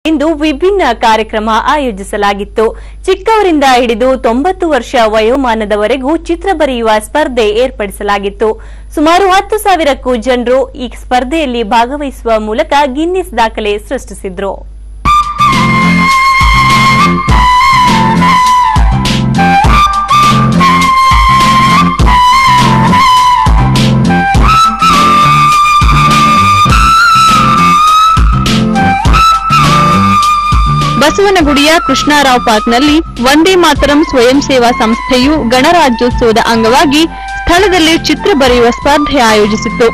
ಇಂದು ವಿಭಿನ್ನ ಕಾರ್ಯಕ್ರಮ ಆಯೋಜಿಸಲಾಗಿತ್ತು. ಚಿಕ್ಕವರಿಂದ ಹಿಡಿದು 90 ವರ್ಷ ವಯೋಮಾನದವರೆಗೂ ಚಿತ್ರ ಬರೆಯುವ ಸ್ಪರ್ಧೆ ಏರ್ಪಡಿಸಲಾಗಿತ್ತು. ಸುಮಾರು 10,000ಕ್ಕೂ ಜನರು ಈ ಸ್ಪರ್ಧೆಯಲ್ಲಿ ಭಾಗವಹಿಸುವ ಮೂಲಕ ಗಿನ್ನಿಸ್ ದಾಖಲೆ ಸೃಷ್ಟಿಸಿದ್ರು. ಬಸವನಗುಡಿಯ ಕೃಷ್ಣರಾವ್ ಪಾರ್ಕ್ನಲ್ಲಿ ವಂದೇ ಮಾತರಂ ಸ್ವಯಂ ಸೇವಾ ಸಂಸ್ಥೆಯು ಗಣರಾಜ್ಯೋತ್ಸವದ ಅಂಗವಾಗಿ ಸ್ಥಳದಲ್ಲಿ ಚಿತ್ರ ಬರೆಯುವ ಸ್ಪರ್ಧೆ ಆಯೋಜಿಸಿತ್ತು.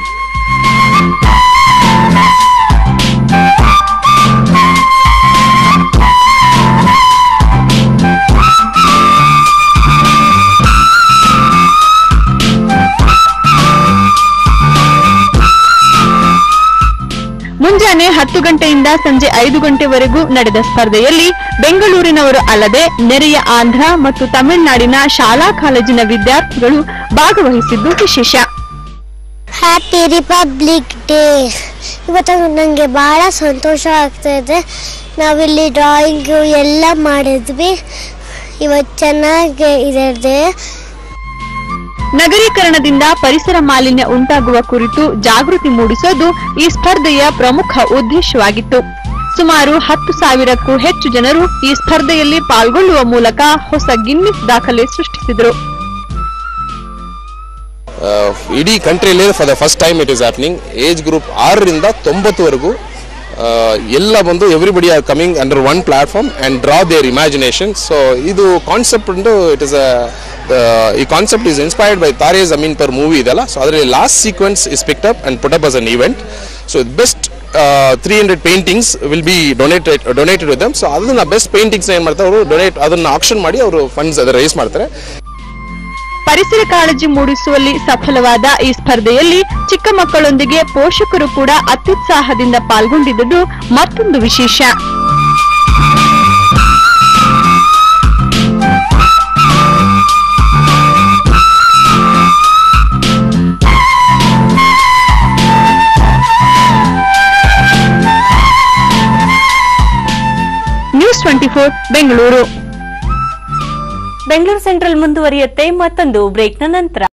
ಮುಂಜಾನೆ 10 ಗಂಟೆಯಿಂದ ಸಂಜೆ 5 ಗಂಟೆವರೆಗೂ ನಡೆದ ಸ್ಪರ್ಧೆಯಲ್ಲಿ ಬೆಂಗಳೂರಿನವರು ಅಲ್ಲದೆ ನೆರೆಯ ಆಂಧ್ರ ಮತ್ತು ತಮಿಳುನಾಡಿನ ಶಾಲಾ ಕಾಲೇಜಿನ ವಿದ್ಯಾರ್ಥಿಗಳು ಭಾಗವಹಿಸಿದ್ದು ವಿಶೇಷ. Happy republic day. ಇವತ್ತು ನನಗೆ ಬಹಳ ಸಂತೋಷ ಆಗ್ತಾ ಇದೆ. ನಾವಿಲ್ಲಿ ಡ್ರಾಯಿಂಗ್ ಎಲ್ಲ ಮಾಡಿದ್ವಿ. ಇವತ್ತು ಚೆನ್ನಾಗಿ ಇದೆ. ನಗರೀಕರಣದಿಂದ ಪರಿಸರ ಮಾಲಿನ್ಯ ಉಂಟಾಗುವ ಕುರಿತು ಜಾಗೃತಿ ಮೂಡಿಸೋದು ಈ ಸ್ಪರ್ಧೆಯ ಪ್ರಮುಖ ಉದ್ದೇಶವಾಗಿತ್ತು. ಸುಮಾರು 10,000ಕ್ಕೂ ಹೆಚ್ಚು ಜನರು ಈ ಸ್ಪರ್ಧೆಯಲ್ಲಿ ಪಾಲ್ಗೊಳ್ಳುವ ಮೂಲಕ ಹೊಸ ಗಿನ್ನಿಸ್ ದಾಖಲೆ ಸೃಷ್ಟಿಸಿದರು. ಇಡೀ ಕಂಟ್ರಿಯಲ್ಲಿ for the first time it is happening. Age group 6 ರಿಂದ 90 ವರೆಗೂ ಎಲ್ಲ ಬಂದು everybody are coming under one platform and draw their imagination. So ಇದು ಕಾನ್ಸೆಪ್ಟ್ ಉಂಟು. ಇಟ್ ಇಸ್ ಈ concept is inspired by Taare Zameen Par movie ಇದೆಲ್ಲ. ಸೊ ಅದರಲ್ಲಿ last sequence is picked up and put up as an event. So best 300 paintings will be donated with them. So ಅದನ್ನ best paintings ಏನ್ ಮಾಡ್ತಾರೆ ಅವರು ಅದನ್ನ action ಮಾಡಿ ಅವರು ಫಂಡ್ಸ್ ಅದನ್ನ ರೈಸ್ ಮಾಡ್ತಾರೆ. ಪರಿಸರ ಕಾಳಜಿ ಮೂಡಿಸುವಲ್ಲಿ ಸಫಲವಾದ ಈ ಸ್ಪರ್ಧೆಯಲ್ಲಿ ಚಿಕ್ಕ ಮಕ್ಕಳೊಂದಿಗೆ ಪೋಷಕರು ಕೂಡ ಅತ್ಯುತ್ಸಾಹದಿಂದ ಪಾಲ್ಗೊಂಡಿದ್ದುದು ಮತ್ತೊಂದು ವಿಶೇಷ. ನ್ಯೂಸ್ 24 ಬೆಂಗಳೂರು. ಬೆಂಗಳೂರು ಸೆಂಟ್ರಲ್ ಮುಂದುವರಿಯುತ್ತೆ ಮತ್ತೊಂದು ಬ್ರೇಕ್ನ ನಂತರ.